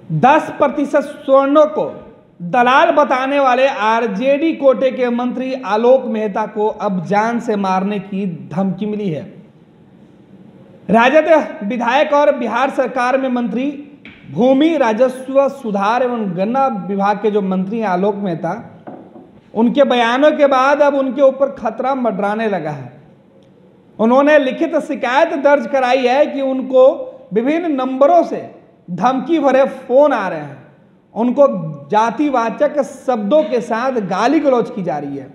10% स्वर्णों को दलाल बताने वाले आरजेडी कोटे के मंत्री आलोक मेहता को अब जान से मारने की धमकी मिली है। राजद विधायक और बिहार सरकार में मंत्री भूमि राजस्व सुधार एवं गन्ना विभाग के जो मंत्री हैं आलोक मेहता, उनके बयानों के बाद अब उनके ऊपर खतरा मंडराने लगा है। उन्होंने लिखित शिकायत दर्ज कराई है कि उनको विभिन्न नंबरों से धमकी भरे फोन आ रहे हैं, उनको जातिवाचक शब्दों के साथ गाली गलौज की जा रही है,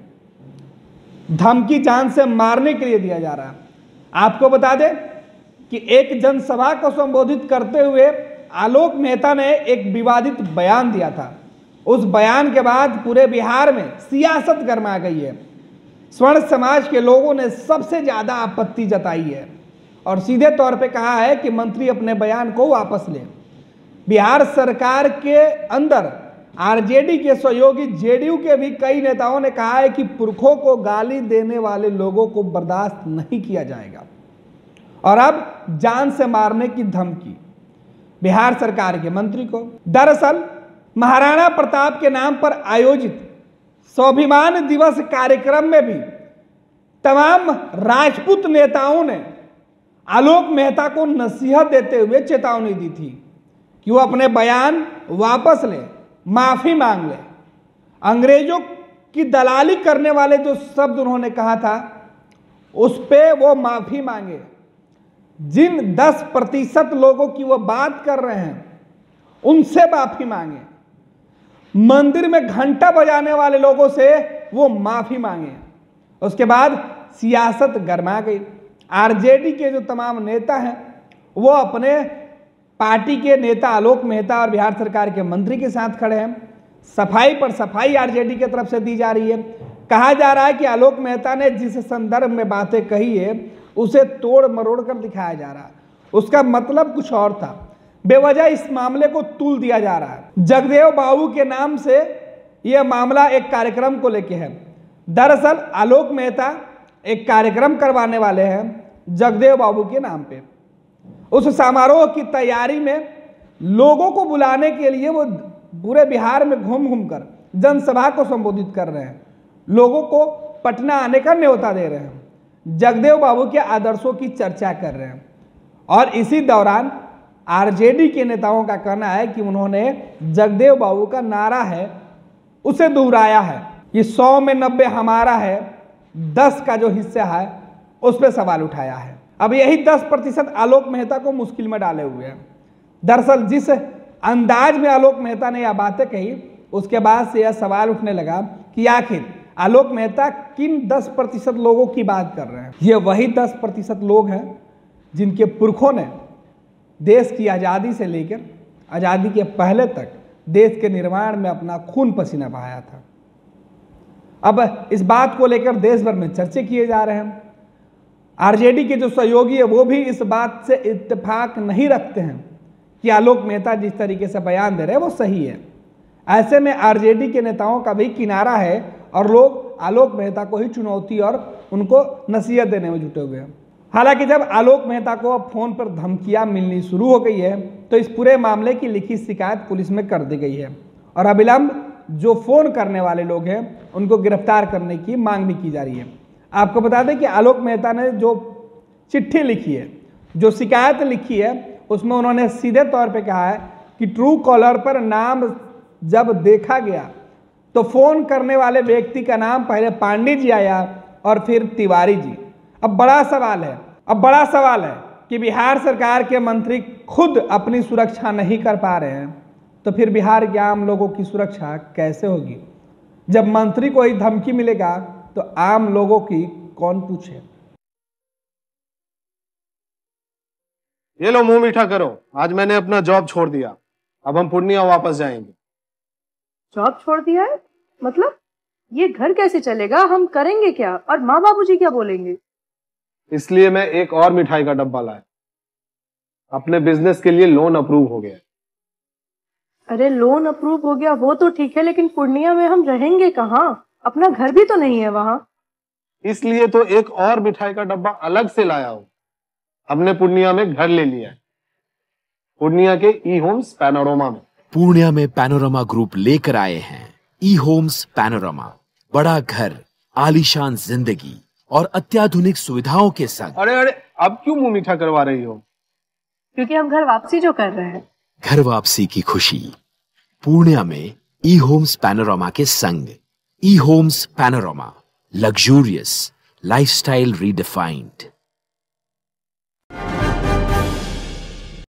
धमकी जान से मारने के लिए दिया जा रहा है। आपको बता दें कि एक जनसभा को संबोधित करते हुए आलोक मेहता ने एक विवादित बयान दिया था। उस बयान के बाद पूरे बिहार में सियासत गरमा गई है। स्वर्ण समाज के लोगों ने सबसे ज्यादा आपत्ति जताई है और सीधे तौर पे कहा है कि मंत्री अपने बयान को वापस लें। बिहार सरकार के अंदर आरजेडी के सहयोगी जेडीयू के भी कई नेताओं ने कहा है कि पुरखों को गाली देने वाले लोगों को बर्दाश्त नहीं किया जाएगा और अब जान से मारने की धमकी बिहार सरकार के मंत्री को। दरअसल महाराणा प्रताप के नाम पर आयोजित स्वाभिमान दिवस कार्यक्रम में भी तमाम राजपूत नेताओं ने आलोक मेहता को नसीहत देते हुए चेतावनी दी थी कि वो अपने बयान वापस ले, माफी मांग ले। अंग्रेजों की दलाली करने वाले जो शब्द उन्होंने कहा था उस पे वो माफी मांगे। जिन 10% लोगों की वो बात कर रहे हैं उनसे माफी मांगे। मंदिर में घंटा बजाने वाले लोगों से वो माफी मांगे। उसके बाद सियासत गरमा गई। आरजेडी के जो तमाम नेता हैं वो अपने पार्टी के नेता आलोक मेहता और बिहार सरकार के मंत्री के साथ खड़े हैं। सफाई पर सफाई आरजेडी की तरफ से दी जा रही है। कहा जा रहा है कि आलोक मेहता ने जिस संदर्भ में बातें कही है उसे तोड़ मरोड़ कर दिखाया जा रहा है। उसका मतलब कुछ और था। बेवजह इस मामले को तुल दिया जा रहा है। जगदेव बाबू के नाम से यह मामला एक कार्यक्रम को लेके है। दरअसल आलोक मेहता एक कार्यक्रम करवाने वाले हैं जगदेव बाबू के नाम पे। उस समारोह की तैयारी में लोगों को बुलाने के लिए वो पूरे बिहार में घूम घूम कर जनसभा को संबोधित कर रहे हैं, लोगों को पटना आने का न्योता दे रहे हैं, जगदेव बाबू के आदर्शों की चर्चा कर रहे हैं। और इसी दौरान आरजेडी के नेताओं का कहना है कि उन्होंने जगदेव बाबू का नारा है उसे दोहराया है कि 100 में 90 हमारा है, 10 का जो हिस्सा है उस पर सवाल उठाया है। अब यही 10% आलोक मेहता को मुश्किल में डाले हुए हैं। दरअसल जिस अंदाज में आलोक मेहता ने यह बातें कही उसके बाद से यह सवाल उठने लगा कि आखिर आलोक मेहता किन 10% लोगों की बात कर रहे हैं। ये वही 10% लोग हैं जिनके पुरखों ने देश की आज़ादी से लेकर आज़ादी के पहले तक देश के निर्माण में अपना खून पसीना बहाया था। अब इस बात को लेकर देश भर में चर्चे किए जा रहे हैं। आरजेडी के जो सहयोगी है वो भी इस बात से इत्तेफाक नहीं रखते हैं कि आलोक मेहता जिस तरीके से बयान दे रहे हैं वो सही है। ऐसे में आरजेडी के नेताओं का भी किनारा है और लोग आलोक मेहता को ही चुनौती और उनको नसीहत देने में जुटे हुए हैं। हालांकि जब आलोक मेहता को अब फोन पर धमकियां मिलनी शुरू हो गई है तो इस पूरे मामले की लिखित शिकायत पुलिस में कर दी गई है और अविलंब जो फोन करने वाले लोग हैं उनको गिरफ्तार करने की मांग भी की जा रही है। आपको बता दें कि आलोक मेहता ने जो चिट्ठी लिखी है, जो शिकायत लिखी है, उसमें उन्होंने सीधे तौर पे कहा है कि ट्रू कॉलर पर नाम जब देखा गया तो फोन करने वाले व्यक्ति का नाम पहले पांडे जी आया और फिर तिवारी जी। अब बड़ा सवाल है कि बिहार सरकार के मंत्री खुद अपनी सुरक्षा नहीं कर पा रहे हैं तो फिर बिहार के आम लोगों की सुरक्षा कैसे होगी। जब मंत्री को ही धमकी मिलेगा तो आम लोगों की कौन पूछे। ये लो मुंह मीठा करो, आज मैंने अपना जॉब छोड़ दिया। अब हम पूर्णिया वापस जाएंगे। जॉब छोड़ दिया है? मतलब ये घर कैसे चलेगा? हम करेंगे क्या और माँ बाबूजी क्या बोलेंगे? इसलिए मैं एक और मिठाई का डब्बा लाया। अपने बिजनेस के लिए लोन अप्रूव हो गया। अरे लोन अप्रूव हो गया वो तो ठीक है, लेकिन पूर्णिया में हम रहेंगे कहाँ? अपना घर भी तो नहीं है वहां। इसलिए तो एक और मिठाई का डब्बा अलग से लाया हूं। हमने पूर्णिया में घर ले लिया है, पूर्णिया के ई होम्स पैनोरमा में। पूर्णिया में पैनोरमा ग्रुप लेकर आए हैं ई होम्स पैनोरमा। बड़ा घर, आलीशान जिंदगी और अत्याधुनिक सुविधाओं के संग। अरे अरे, अब क्यों मुंह मीठा करवा रही हो? क्योंकि हम घर वापसी जो कर रहे हैं। घर वापसी की खुशी पूर्णिया में ई होम्स पैनोरमा के संग। E Homes Panorama, luxurious lifestyle redefined.